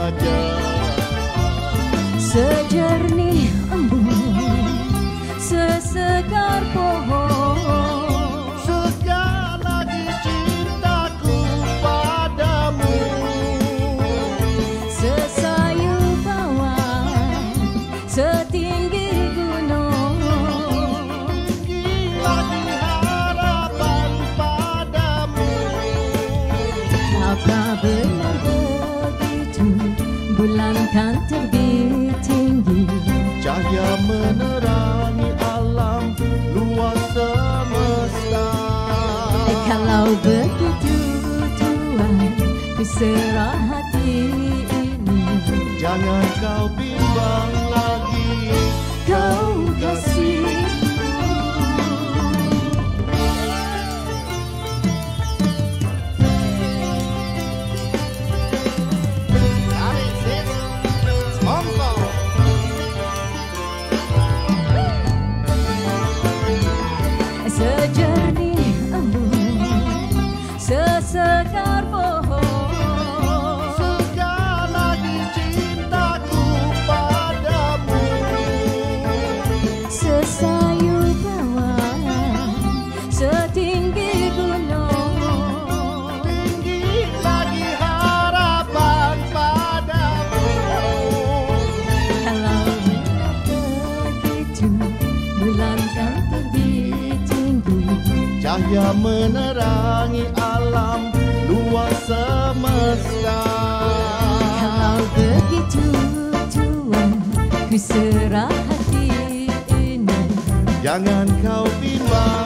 saja. Sejernih embun, sesegar pohon, Sekali lagi cintaku padamu. sesayu bawang, setinggi gunung, Tinggi lagi harapan padamu. apa benar begitu bulan kan terbit tinggi? Cahaya menerangi alam luas semesta. Kalau begitu Tuhan, ku serah hati ini. Jangan kau bimbang lagi, Kau kasih sejernih embun, sesegar pohon, sekali lagi cintaku padamu. sesayu bawang, setinggi gunung, Tinggi lagi harapan padamu. kalau begitu bulan kan terbit tinggi. Cahaya menerangi alam luas semesta. Kalau begitu Tuhan, ku serah hati ini. Jangan kau bimbang